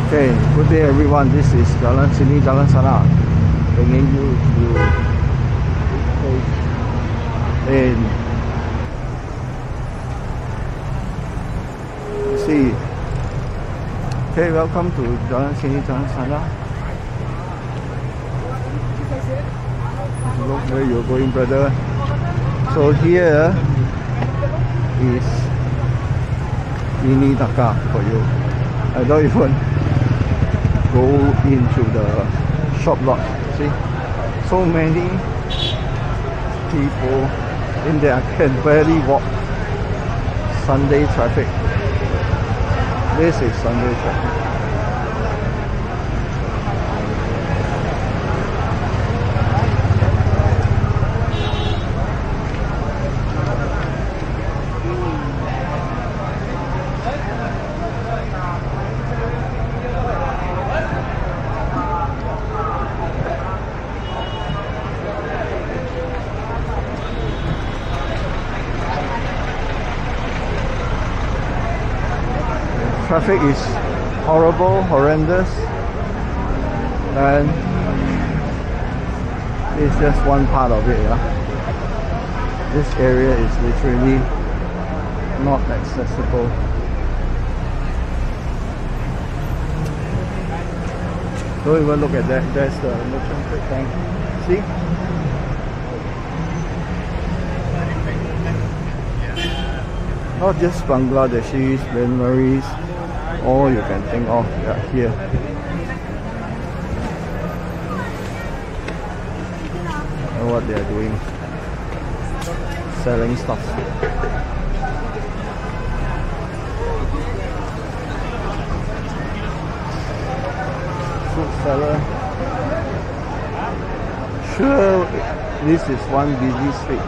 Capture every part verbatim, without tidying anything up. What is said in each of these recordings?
Okay, good day everyone. This is Jalan Sini, Jalan Sana, bringing you to this place in, you see. Okay, welcome to Jalan Sini, Jalan Sana. Look where you're going, brother. So here is Mini Dhaka for you. I don't even go into the shop lot. See, so many people in there. I can barely walk. Sunday traffic. This is Sunday traffic. Traffic is horrible, horrendous, and it's just one part of it. Yeah? This area is literally not accessible. Don't even look at that. That's the merchant freight tank. See? Not just Bangladeshis, Myanmaris, all you can think of are here. And what they are doing, selling stuff. Fruit seller. Sure, this is one busy street.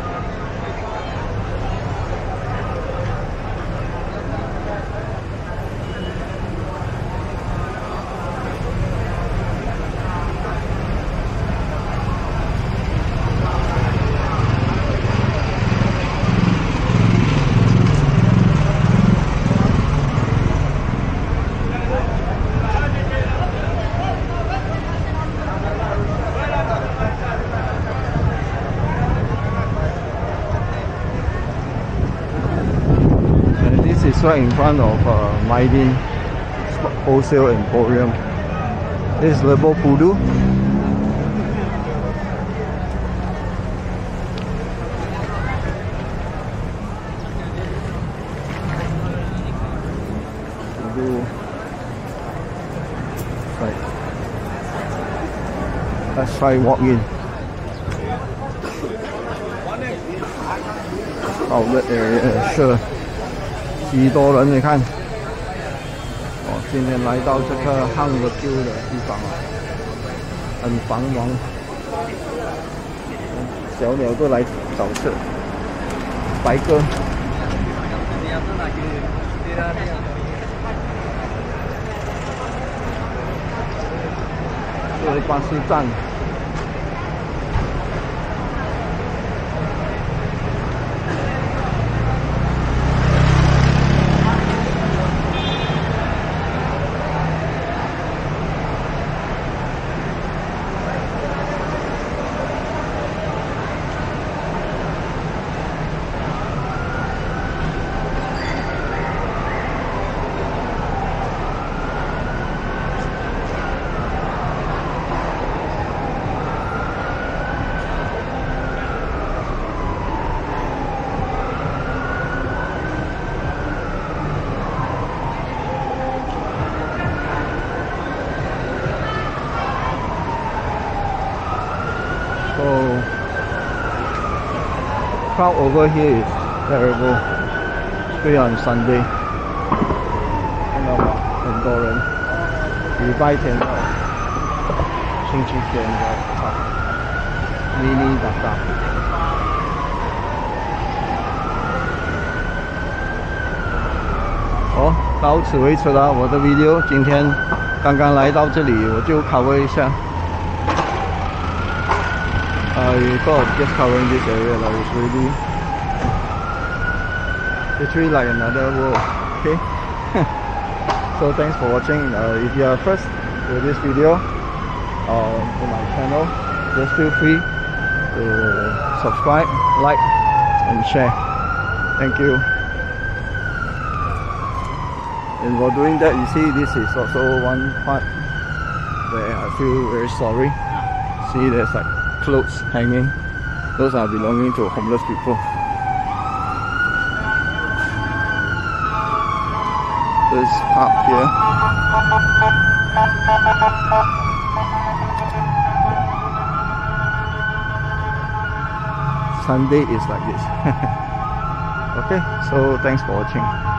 This is right in front of uh, Mydin Wholesale Emporium. This is Lebo Pudu. Pudu. Right. Let's try walk in. Outlet area, sure. 几多人你看，哦，今天来到这个汉乐旧的地方啊，很繁忙，小鸟都来找吃。白鸽，这是巴士站。So crowd over here is terrible, especially on Sunday. 看到吗？很多人，礼拜天的，星期天的场，Mini Dhaka。好，到此为止了，我的 video 今天刚刚来到这里，我就 cover 一下。 I thought just covering this area, like it's really, it's really like another world. Okay, So thanks for watching. Uh, if you are first to this video uh, to my channel, just feel free to subscribe, like and share. Thank you. And while doing that, you see this is also one part where I feel very sorry. See, there's like clothes hanging. Those are belonging to homeless people. This park here. Sunday is like this. Okay, so thanks for watching.